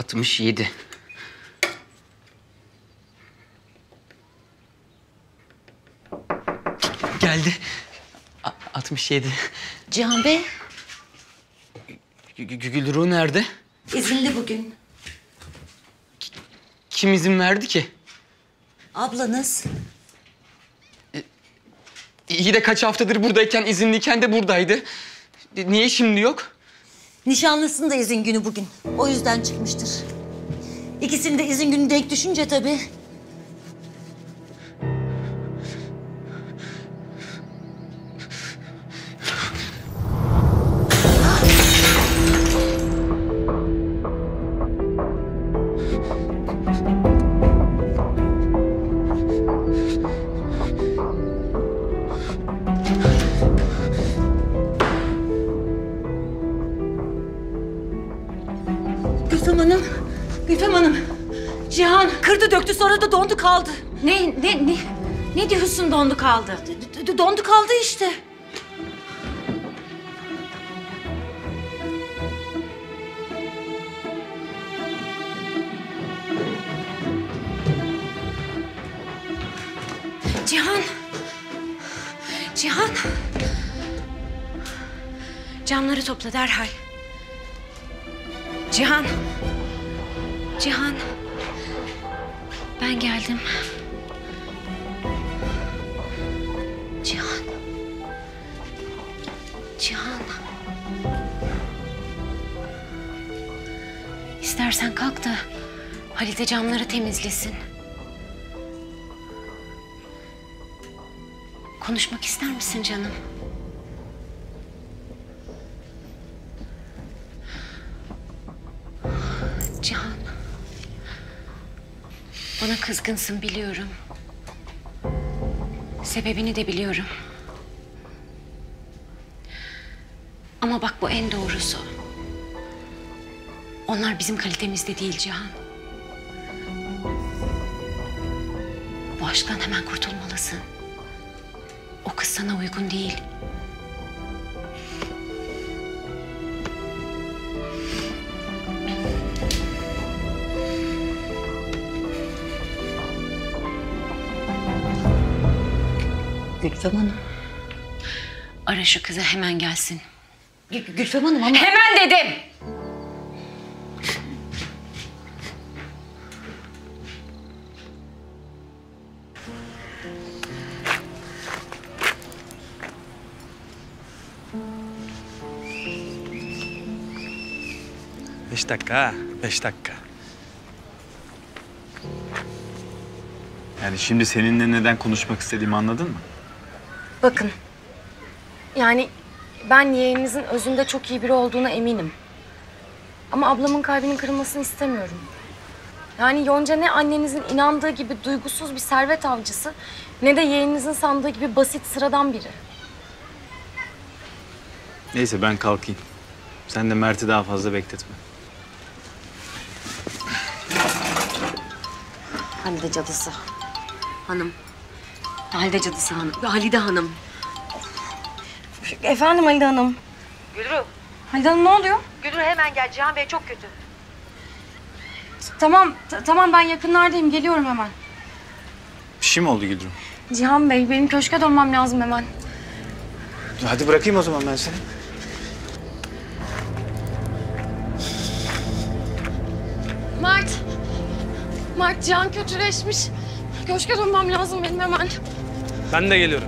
67. Geldi. 67. Cihan Bey, Gülru nerede? izinli bugün. Kim izin verdi ki? Ablanız. İyi de kaç haftadır buradayken, izinliyken de buradaydı. Niye şimdi yok? Nişanlısının da izin günü bugün. O yüzden çıkmıştır. İkisinin de izin günü denk düşünce tabii. Gülfem Hanım. Cihan kırdı döktü sonra da dondu kaldı. Ne diyorsun dondu kaldı? Dondu kaldı işte. Cihan. Cihan. Camları topla derhal. Cihan. Cihan. Ben geldim. Cihan. Cihan. İstersen kalk da Halide camları temizlesin. Konuşmak ister misin canım? Cihan. Bana kızgınsın biliyorum. Sebebini de biliyorum. Ama bak bu en doğrusu. Onlar bizim kalitemizde değil Cihan. Bu aşktan hemen kurtulmalısın. O kız sana uygun değil. Gülfem Hanım. Ara şu kızı hemen gelsin. Gülfem Hanım ama... Hemen dedim. Beş dakika ha, 5 dakika. Yani şimdi seninle neden konuşmak istediğimi anladın mı? Bakın, yani ben yeğeninizin özünde çok iyi biri olduğuna eminim. Ama ablamın kalbinin kırılmasını istemiyorum. Yani Yonca ne annenizin inandığı gibi duygusuz bir servet avcısı... ...ne de yeğeninizin sandığı gibi basit, sıradan biri. Neyse ben kalkayım. Sen de Mert'i daha fazla bekletme. Halide cadısı hanım. Halide cadısı hanım. Halide hanım. Efendim Halide hanım. Gülru. Halide hanım ne oluyor? Gülru hemen gel. Cihan Bey çok kötü. Tamam ben yakınlardayım. Geliyorum hemen. Bir şey mi oldu Güldürüm? Cihan Bey benim köşke dönmem lazım hemen. Hadi bırakayım o zaman ben seni. Mert Cihan kötüleşmiş. Köşke dönmem lazım benim hemen. Ben de geliyorum.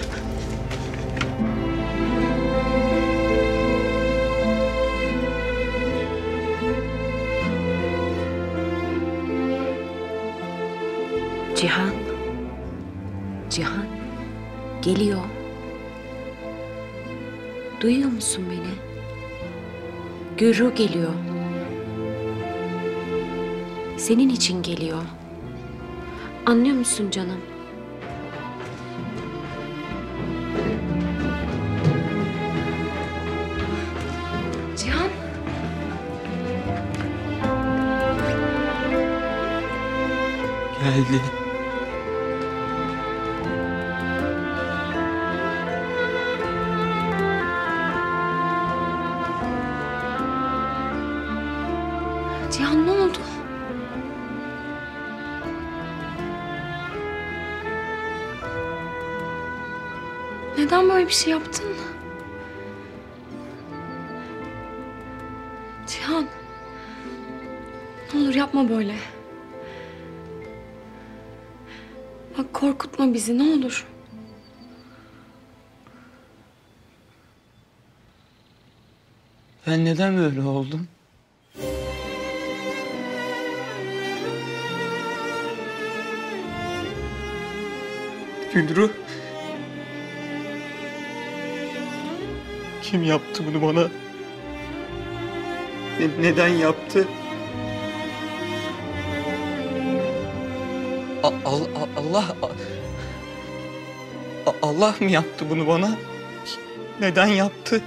Cihan. Cihan. Geliyor. Duyuyor musun beni? Gürru geliyor. Senin için geliyor. Anlıyor musun canım? Cihan. Geldi. Cihan ne oldu? Neden böyle bir şey yaptın? Cihan. Ne olur yapma böyle. Bak korkutma bizi ne olur. Ben neden böyle oldum? Gülru. Kim yaptı bunu bana? Neden yaptı? Allah mı yaptı bunu bana? Neden yaptı?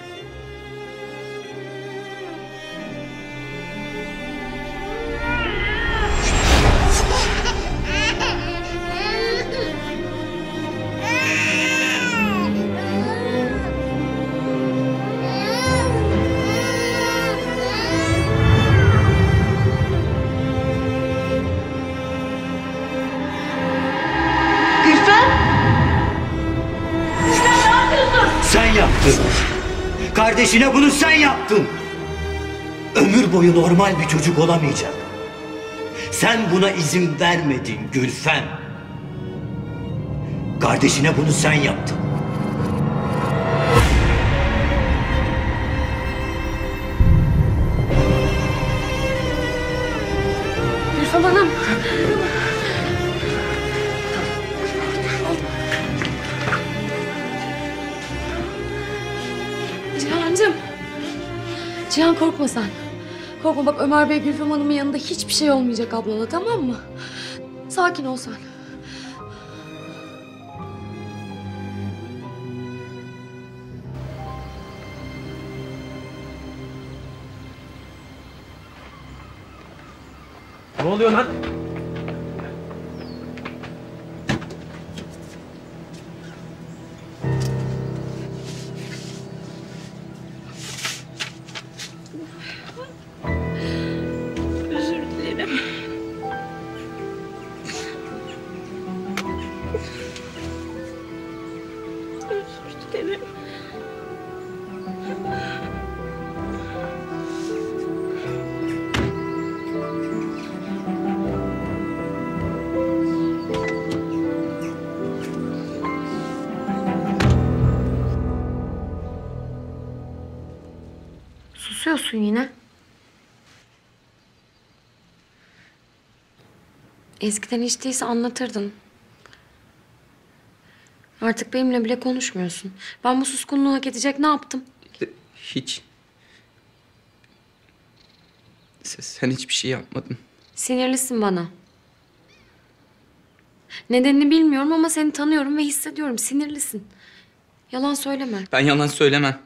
Sen yaptın. Kardeşine bunu sen yaptın. Ömür boyu normal bir çocuk olamayacak. Sen buna izin vermedin Gülfem. Kardeşine bunu sen yaptın. Gülfem Hanım. Cihan'cığım. Cihan korkma sen. Korkma bak Ömer Bey Gülfem Hanım'ın yanında hiçbir şey olmayacak ablana tamam mı? Sakin ol sen. Ne oluyor lan? Özür dilerim. Özür dilerim. Susuyorsun yine. Eskiden hiç değilse anlatırdın. Artık benimle bile konuşmuyorsun. Ben bu suskunluğu hak edecek ne yaptım? Hiç. Sen hiçbir şey yapmadın. Sinirlisin bana. Nedenini bilmiyorum ama seni tanıyorum ve hissediyorum. Sinirlisin. Yalan söyleme. Ben yalan söylemem.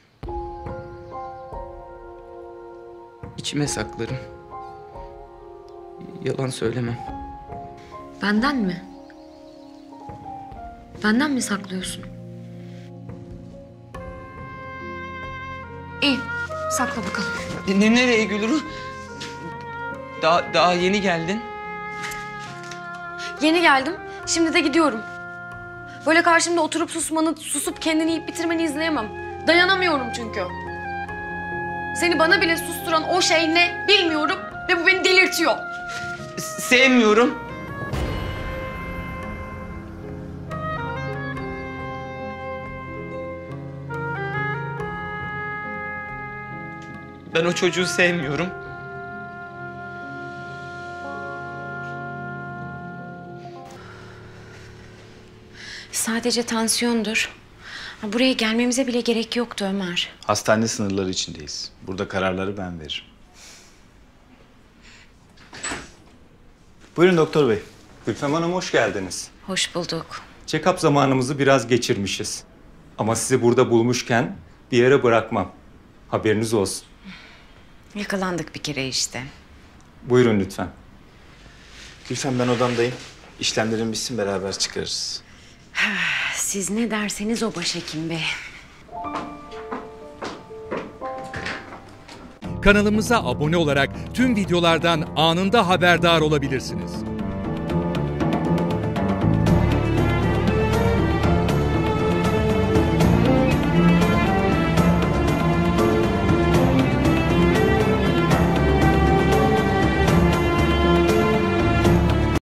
İçime saklarım. Yalan söylemem. Benden mi? Benden mi saklıyorsun? İyi. Sakla bakalım. Nereye Gülru? Daha yeni geldin. Yeni geldim. Şimdi de gidiyorum. Böyle karşımda oturup susup kendini yiyip bitirmeni izleyemem. Dayanamıyorum çünkü. Seni bana bile susturan o şey ne bilmiyorum ve bu beni delirtiyor. Sevmiyorum. Ben o çocuğu sevmiyorum. Sadece tansiyondur. Buraya gelmemize bile gerek yoktu Ömer. Hastane sınırları içindeyiz. Burada kararları ben veririm. Buyurun doktor bey. Gülfem Hanım hoş geldiniz. Hoş bulduk. Check-up zamanımızı biraz geçirmişiz. Ama sizi burada bulmuşken bir yere bırakmam. Haberiniz olsun. Yakalandık bir kere işte. Buyurun lütfen. Gülfem ben odamdayım. İşlemlerin bitsin beraber çıkarırız. Siz ne derseniz o başhekim bey. Kanalımıza abone olarak tüm videolardan anında haberdar olabilirsiniz.